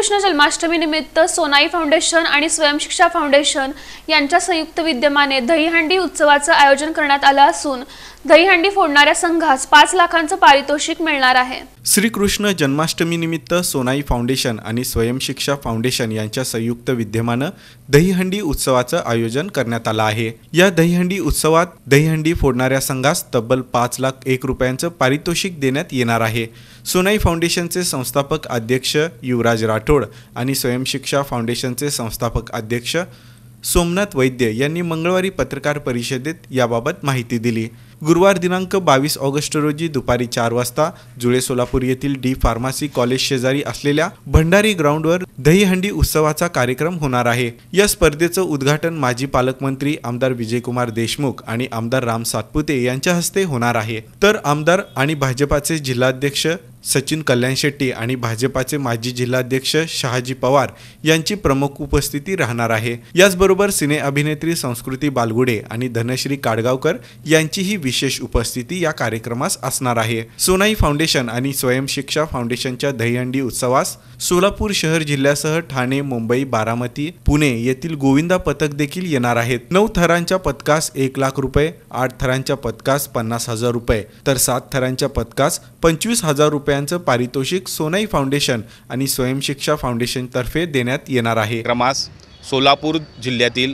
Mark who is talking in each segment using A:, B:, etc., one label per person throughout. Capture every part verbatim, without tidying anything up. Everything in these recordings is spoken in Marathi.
A: श्रीकृष्ण जन्माष्टमी निमित्त सोनाई फाउंडेशन आणि स्वयंशिक्षा फाउंडेशन यांच्या संयुक्त विद्यमाने दहीहंडी उत्सवाचं आयोजन करण्यात आलं असून दहीहंडी फोडणाऱ्या संघास पाच लाखांचं पारितोषिक मिळणार आहे।
B: श्रीकृष्ण जन्माष्टमी निमित्त सोनाई फाउंडेशन आणि स्वयंशिक्षा फाउंडेशन यांच्या संयुक्त विद्यमाने दहीहंडी उत्सवाचं आयोजन करण्यात आलं आहे। या दहीहंडी उत्सवात दहीहंडी फोडणाऱ्या संघास तब्बल पाच लाख एक रुपयांचं पारितोषिक देण्यात येणार आहे। सोनाई फाउंडेशनचे संस्थापक अध्यक्ष युवराज राठोड आणि स्वयंशिक्षा फाउंडेशनचे संस्थापक अध्यक्ष सोमनाथ वैद्य यांनी मंगळवारी पत्रकार परिषदेत याबाबत माहिती दिली। गुरुवार दिनांक बावीस ऑगस्ट रोजी दुपारी चार वाजता जुळे सोलापूर येथील डी फार्मसी कॉलेज शेजारी असलेल्या भंडारी ग्राउंडवर दहीहंडी उत्सवाचा कार्यक्रम होणार आहे। या स्पर्धेचं उद्घाटन माजी पालकमंत्री आमदार विजयकुमार देशमुख आणि आमदार राम सातपुते यांच्या हस्ते होणार आहे। तर आमदार आणि भाजपाचे जिल्हाध्यक्ष सचिन कल्याण शेट्टी आणि भाजपाचे माजी जिल्हाध्यक्ष शहाजी पवार यांची प्रमुख उपस्थिती राहणार आहे। याचबरोबर सिने अभिनेत्री संस्कृती बालगुडे आणि धनश्री काडगावकर यांचीही विशेष उपस्थिती या कार्यक्रमास असणार आहे। सोनाई फाउंडेशन आणि स्वयंशिक्षा फाउंडेशनच्या दहीहंडी उत्सवास सोलापूर शहर जिल्ह्यासह ठाणे, मुंबई, बारामती, पुणे येथील गोविंदा पथक देखील येणार आहेत। नऊ थरांच्या पथकास एक लाख रुपये, आठ थरांच्या पथकास पन्नास हजार रुपये तर सात थरांच्या पथकास पंचवीस हजार रुपयांचं पारितोषिक सोनाई फाउंडेशन आणि स्वयंशिक्षा फाउंडेशन तर्फे देण्यात येणार आहे।
C: क्रमास सोलापूर जिल्ह्यातील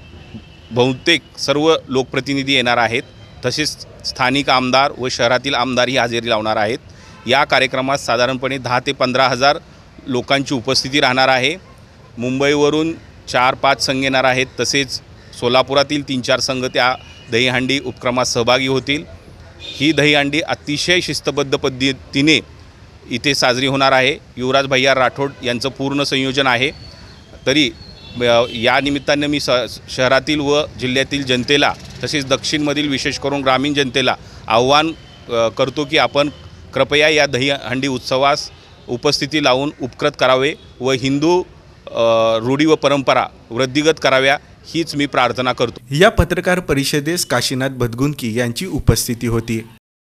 C: बहुतेक सर्व लोकप्रतिनिधी येणार आहेत, तसेच स्थानिक आमदार व शहरातील आमदारही हजेरी लावणार आहेत। या कार्यक्रमात साधारणपणे दहा ते पंधरा हजार लोकांची उपस्थिती राहणार आहे। मुंबईवरून चार पाच संघ येणार आहेत, तसेच सोलापुरातील तीन चार संघ त्या दहीहंडी उपक्रमात सहभागी होतील। ही दहीहंडी अतिशय शिस्तबद्ध पद्धतीने इथे साजरी होणार आहे। युवराज भैया राठोड यांचं पूर्ण संयोजन आहे। तरी या निमित्ताने मी स शहरातील व जिल्ह्यातील जनतेला तसेच दक्षिणमधील विशेष करून ग्रामीण जनतेला आव्हान करतो की आपण कृपया या दहीहंडी उत्सवास उपस्थिती लावून उपकृत करावे व हिंदू रूढी व परंपरा वृद्धिगत कराव्या हीच मी प्रार्थना करतो।
B: या पत्रकार परिषदेस काशीनाथ भदगुंकी यांची उपस्थिती होती।